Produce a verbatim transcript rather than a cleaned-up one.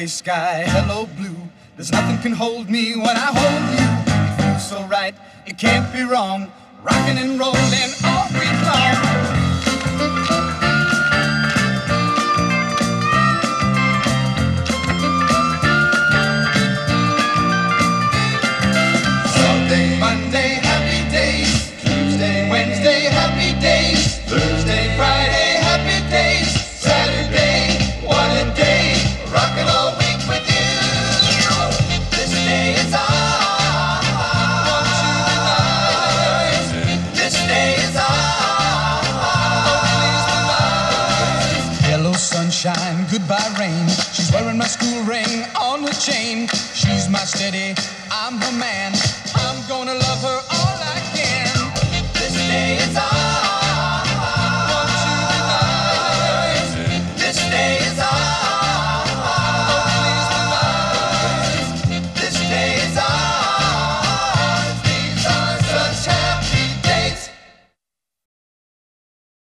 gray sky, hello blue. There's nothing can hold me when I hold you. It feels so right, it can't be wrong. Rocking and rolling all week long. Sunday, Monday, happy days. Tuesday, Wednesday, happy days. Thursday, Friday, happy days. Saturday, what a day. Rocking all week with you. This day is ours. This day is ours. Yellow sunshine, goodbye rain. She's wearing my school ring on her chain. She's my steady, I'm her man. I'm gonna love her all